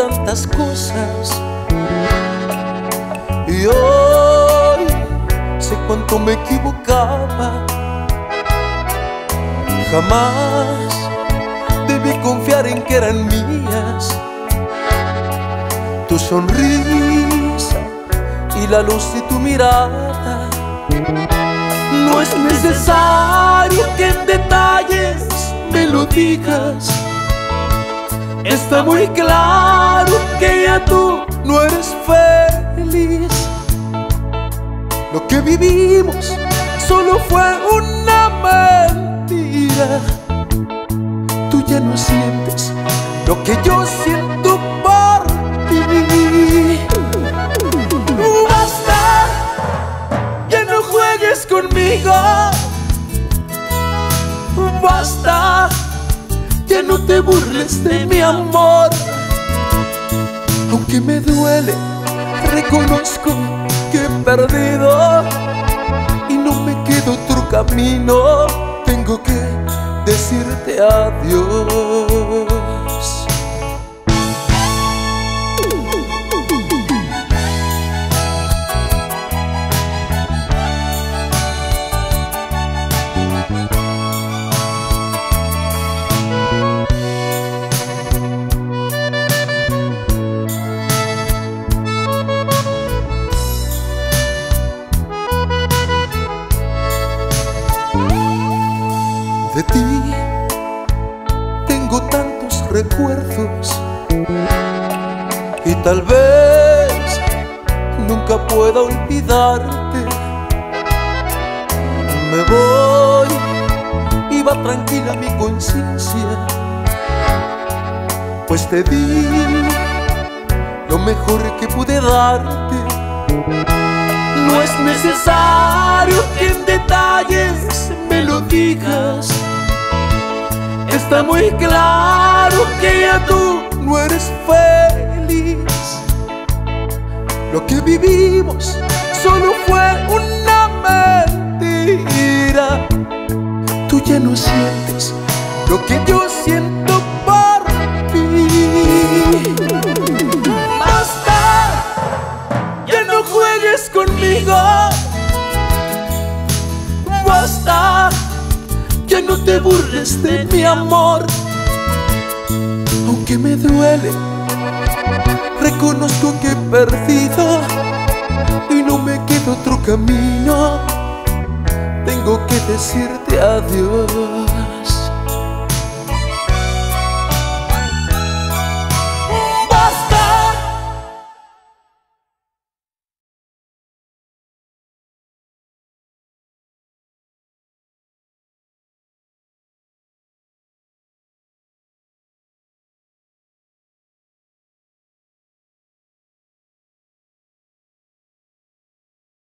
tantas cosas y hoy sé cuánto me equivocaba. Jamás debí confiar en que eran mías tu sonrisa y la luz de tu mirada. No es necesario que en detalles me lo digas. Está muy claro que ya tú no eres feliz. Lo que vivimos solo fue una mentira. Tú ya no sientes lo que yo siento por ti. Basta, ya no juegues conmigo. Basta, ya no te burles de mi amor. Aunque me duele, reconozco que he perdido y no me queda otro camino. Tengo que decirte adiós. De ti tengo tantos recuerdos y tal vez nunca pueda olvidarte. Me voy y va tranquila mi conciencia, pues te di lo mejor que pude darte. No es necesario que en detalles me lo digas. Está muy claro que ya tú no eres feliz. Lo que vivimos solo fue una mentira. Tú ya no sientes lo que yo siento por ti. Basta, ya no juegues conmigo. Basta, ya no te burles de mi amor. Aunque me duele, reconozco que he perdido y no me queda otro camino. Tengo que decirte adiós.